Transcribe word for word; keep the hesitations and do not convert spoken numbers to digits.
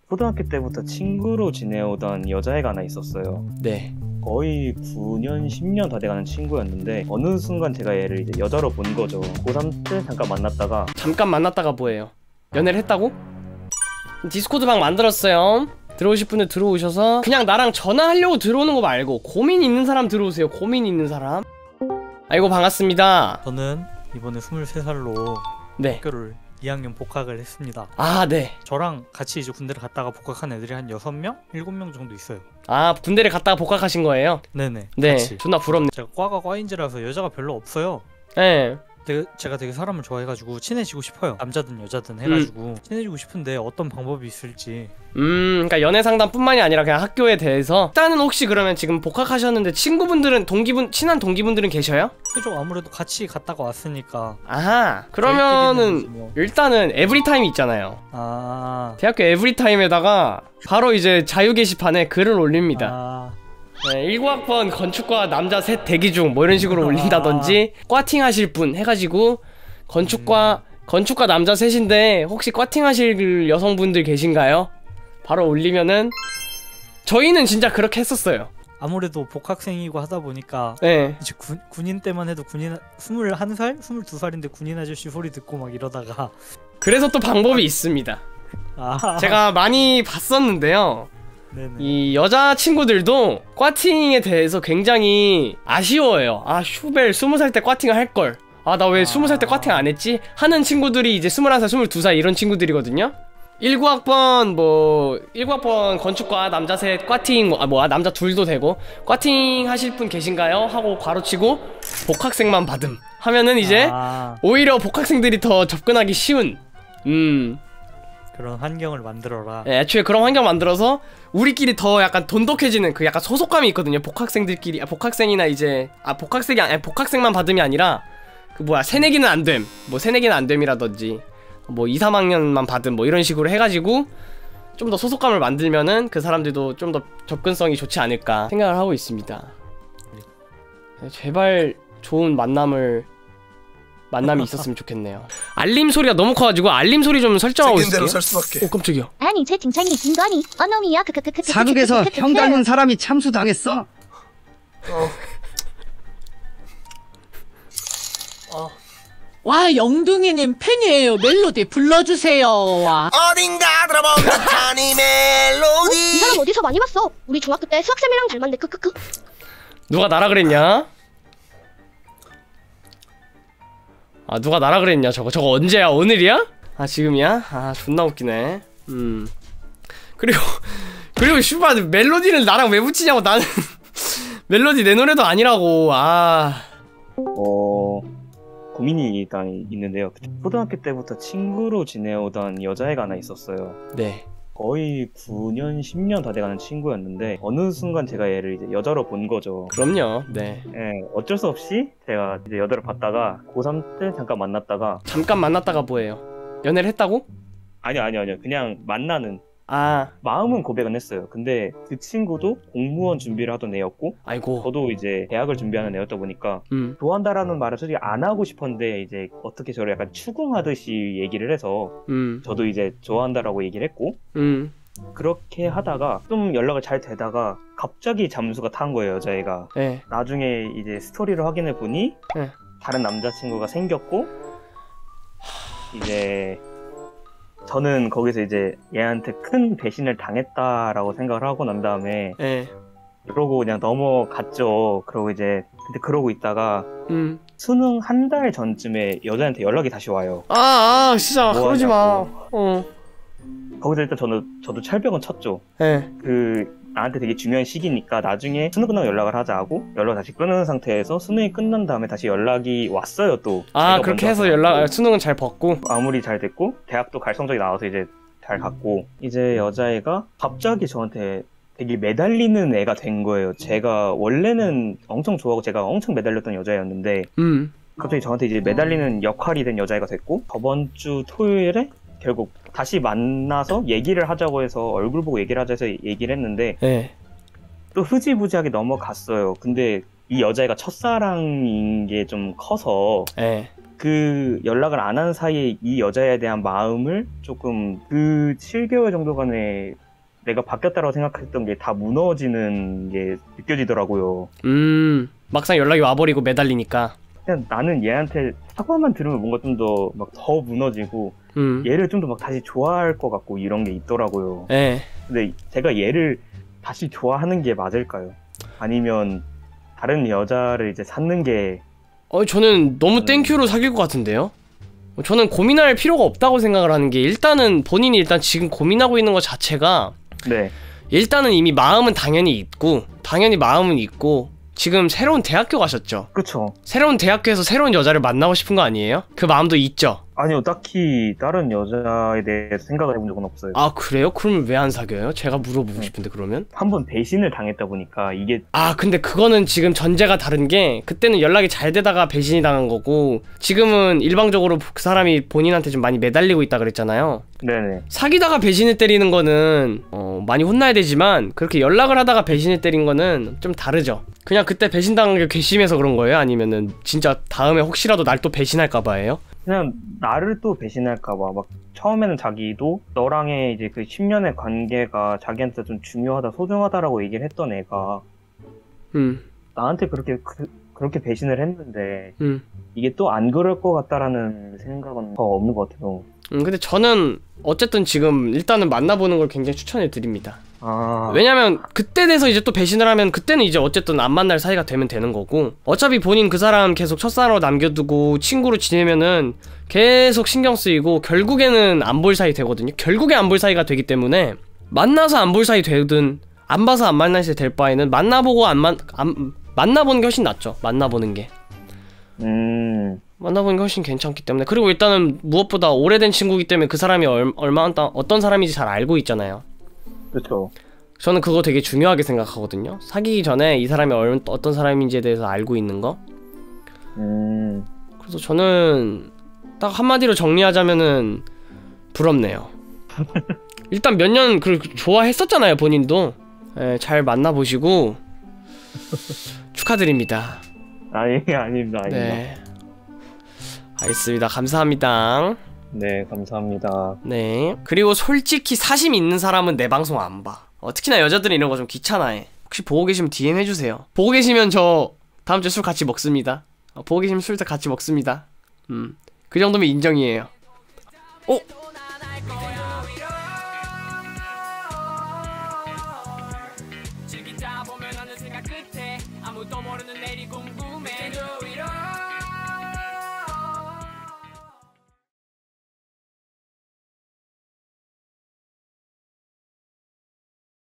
초등학교 때부터 친구로 지내오던 여자애가 하나 있었어요. 네. 거의 구 년, 십 년 다 돼가는 친구였는데 어느 순간 제가 얘를 이제 여자로 본 거죠. 고삼 때 잠깐 만났다가 잠깐 만났다가 뭐예요? 연애를 했다고? 디스코드 방 만들었어요. 들어오실 분들 들어오셔서 그냥 나랑 전화하려고 들어오는 거 말고 고민 있는 사람 들어오세요. 고민 있는 사람. 아이고 반갑습니다. 저는 이번에 스물세 살로 네. 학교를 이 학년 복학을 했습니다. 아 네. 저랑 같이 이제 군대를 갔다가 복학한 애들이 한 여섯 명? 일곱 명 정도 있어요. 아 군대를 갔다가 복학하신 거예요? 네네. 네. 같이. 존나 부럽네. 제가 과가 과인지라서 여자가 별로 없어요. 네. 되게, 제가 되게 사람을 좋아해가지고 친해지고 싶어요. 남자든 여자든 해가지고 음. 친해지고 싶은데 어떤 방법이 있을지. 음 그러니까 연애 상담뿐만이 아니라 그냥 학교에 대해서. 일단은 혹시 그러면 지금 복학하셨는데 친구분들은 동기분 친한 동기분들은 계셔요? 그죠. 아무래도 같이 갔다가 왔으니까. 아하 그러면은 뭐. 일단은 에브리타임이 있잖아요. 아 대학교 에브리타임에다가 바로 이제 자유 게시판에 글을 올립니다. 아 네, 일구 학번 건축과 남자 셋 대기 중 뭐 이런 식으로 올린다든지 꽈팅 하실 분 해가지고 건축과 음. 건축과 남자 셋인데 혹시 꽈팅 하실 여성분들 계신가요? 바로 올리면은 저희는 진짜 그렇게 했었어요. 아무래도 복학생이고 하다 보니까 네. 이제 군, 군인 때만 해도 군인 스물한 살? 스물두 살인데 군인 아저씨 소리 듣고 막 이러다가 그래서 또 방법이 있습니다. 아. 제가 많이 봤었는데요. 네네. 이 여자친구들도 꽈팅에 대해서 굉장히 아쉬워해요. 아 슈벨 스무 살 때 꽈팅을 할걸. 아 나 왜 스무 살 때 꽈팅 안 했지? 하는 친구들이 이제 스물한 살, 스물두 살 이런 친구들이거든요. 일구 학번 뭐 일구 학번 건축과 남자 셋 꽈팅 뭐, 아, 뭐 남자 둘도 되고 꽈팅 하실 분 계신가요? 하고 괄호치고 복학생만 받음 하면은 이제 아. 오히려 복학생들이 더 접근하기 쉬운 음 그런 환경을 만들어라. 네, 애초에 그런 환경 만들어서 우리끼리 더 약간 돈독해지는 그 약간 소속감이 있거든요. 복학생들끼리. 아, 복학생이나 이제 아 복학생이 아니 복학생만 받음이 아니라 그 뭐야 새내기는 안됨 뭐 새내기는 안됨이라든지 뭐 이, 삼 학년만 받음 뭐 이런 식으로 해가지고 좀 더 소속감을 만들면은 그 사람들도 좀 더 접근성이 좋지 않을까 생각을 하고 있습니다. 네, 제발 좋은 만남을 만남이 있었으면 좋겠네요. 알림 소리가 너무 커가지고 알림 소리 좀 설정하고 있을게요. 설 수밖에. 오 깜짝이야. 아니 채팅창이 긴 거 아니? 어놈이야 크크크크. 사극에서 형 닮은 사람이 참수당했어. 어. 어. 와 영둥이님 팬이에요. 멜로디 불러주세요. 와. 어딘가 들어본 듯한 이 멜로디. 어? 이 사람 어디서 많이 봤어? 우리 중학교 때 수학쌤이랑 닮았네 크크크. 누가 나라 그랬냐? 아 누가 나라 그랬냐 저거 저거 언제야? 오늘이야? 아 지금이야? 아 존나 웃기네. 음 그리고 그리고 슈바 멜로디를 나랑 왜 붙이냐고. 나는 멜로디 내 노래도 아니라고. 아 어... 고민이 일단 있는데요. 초등학교 때부터 친구로 지내오던 여자애가 하나 있었어요. 네. 거의 구 년, 십 년 다 돼가는 친구였는데 어느 순간 제가 얘를 이제 여자로 본 거죠. 그럼요. 네. 예, 어쩔 수 없이 제가 이제 여자를 봤다가 고삼 때 잠깐 만났다가 잠깐 만났다가 뭐예요? 연애를 했다고? 아니요 아니요 아니요 그냥 만나는. 아 마음은 고백은 했어요. 근데 그 친구도 공무원 준비를 하던 애였고 아이고. 저도 이제 대학을 준비하는 애였다 보니까 음. 좋아한다라는 말을 솔직히 안 하고 싶었는데 이제 어떻게 저를 약간 추궁하듯이 얘기를 해서 음. 저도 이제 좋아한다라고 얘기를 했고 음. 그렇게 하다가 좀 연락을 잘 되다가 갑자기 잠수가 탄 거예요 여자애가. 네. 나중에 이제 스토리를 확인해 보니 네. 다른 남자친구가 생겼고 이제 저는 거기서 이제 얘한테 큰 배신을 당했다라고 생각을 하고 난 다음에 네. 그러고 그냥 넘어갔죠. 그러고 이제 근데 그러고 있다가 음. 수능 한 달 전쯤에 여자한테 연락이 다시 와요. 아, 아 진짜 뭐 그러지 마. 하냐고. 어. 거기서 일단 저는 저도 철벽은 쳤죠. 네. 그 나한테 되게 중요한 시기니까 나중에 수능 끝나고 연락을 하자 하고 연락을 다시 끊은 상태에서 수능이 끝난 다음에 다시 연락이 왔어요 또. 아 그렇게 해서 연락 수능은 잘 벗고 마무리 잘 됐고 대학도 갈 성적이 나와서 이제 잘 갔고 이제 여자애가 갑자기 저한테 되게 매달리는 애가 된 거예요. 제가 원래는 엄청 좋아하고 제가 엄청 매달렸던 여자애였는데 음. 갑자기 저한테 이제 매달리는 역할이 된 여자애가 됐고 저번 주 토요일에 결국 다시 만나서 얘기를 하자고 해서 얼굴 보고 얘기를 하자 해서 얘기를 했는데 네. 또 흐지부지하게 넘어갔어요. 근데 이 여자애가 첫사랑인 게 좀 커서 네. 그 연락을 안 한 사이에 이 여자에 대한 마음을 조금 그 칠 개월 정도간에 내가 바뀌었다고 생각했던 게 다 무너지는 게 느껴지더라고요. 음 막상 연락이 와버리고 매달리니까. 그냥 나는 얘한테 사과만 들으면 뭔가 좀 더 막 더 무너지고 음. 얘를 좀 더 막 다시 좋아할 것 같고 이런 게 있더라고요. 예. 근데 제가 얘를 다시 좋아하는 게 맞을까요? 아니면 다른 여자를 이제 찾는 게 어 저는 너무 땡큐로 사귈 것 같은데요? 저는 고민할 필요가 없다고 생각을 하는 게 일단은 본인이 일단 지금 고민하고 있는 것 자체가 네. 일단은 이미 마음은 당연히 있고 당연히 마음은 있고 지금 새로운 대학교 가셨죠? 그쵸. 새로운 대학교에서 새로운 여자를 만나고 싶은 거 아니에요? 그 마음도 있죠? 아니요, 딱히 다른 여자에 대해서 생각을 해본 적은 없어요. 아 그래요? 그러면 왜 안 사겨요? 제가 물어보고 싶은데 그러면? 한 번 배신을 당했다 보니까 이게 아 근데 그거는 지금 전제가 다른 게 그때는 연락이 잘 되다가 배신이 당한 거고 지금은 일방적으로 그 사람이 본인한테 좀 많이 매달리고 있다 그랬잖아요. 네네. 사귀다가 배신을 때리는 거는 어, 많이 혼나야 되지만 그렇게 연락을 하다가 배신을 때린 거는 좀 다르죠. 그냥 그때 배신당한 게 괘씸해서 그런 거예요? 아니면은 진짜 다음에 혹시라도 날 또 배신할까 봐예요? 그냥 나를 또 배신할까봐 막 처음에는 자기도 너랑의 이제 그 십 년의 관계가 자기한테 좀 중요하다 소중하다라고 얘기를 했던 애가 음, 나한테 그렇게 그, 그렇게 배신을 했는데 음. 이게 또 안 그럴 것 같다라는 생각은 더 없는 것 같아서. 음, 근데 저는 어쨌든 지금 일단은 만나보는 걸 굉장히 추천해 드립니다. 아 왜냐면 그때 돼서 이제 또 배신을 하면 그때는 이제 어쨌든 안 만날 사이가 되면 되는 거고 어차피 본인 그 사람 계속 첫사랑으로 남겨두고 친구로 지내면은 계속 신경 쓰이고 결국에는 안 볼 사이 되거든요. 결국에 안 볼 사이가 되기 때문에 만나서 안 볼 사이 되든 안 봐서 안 만날 사이 될 바에는 만나보고 안 만 안 만나보는 게 훨씬 낫죠. 만나보는 게 음 만나보는 게 훨씬 괜찮기 때문에. 그리고 일단은 무엇보다 오래된 친구이기 때문에 그 사람이 얼, 얼마 어떤 사람인지 잘 알고 있잖아요. 그렇죠. 저는 그거 되게 중요하게 생각하거든요. 사귀기 전에 이 사람이 얼, 어떤 사람인지에 대해서 알고 있는 거. 음 그래서 저는 딱 한마디로 정리하자면은 부럽네요. 일단 몇 년 그 좋아했었잖아요, 본인도. 예, 잘 만나보시고 축하드립니다. 아니 아닙니다 아닙니다. 네, 알겠습니다. 감사합니다. 네 감사합니다. 네. 그리고 솔직히 사심 있는 사람은 내 방송 안 봐. 어, 특히나 여자들은 이런 거 좀 귀찮아해. 혹시 보고 계시면 디엠 해주세요. 보고 계시면 저 다음 주에 술 같이 먹습니다. 어, 보고 계시면 술 같이 먹습니다. 음, 그 정도면 인정이에요. 어?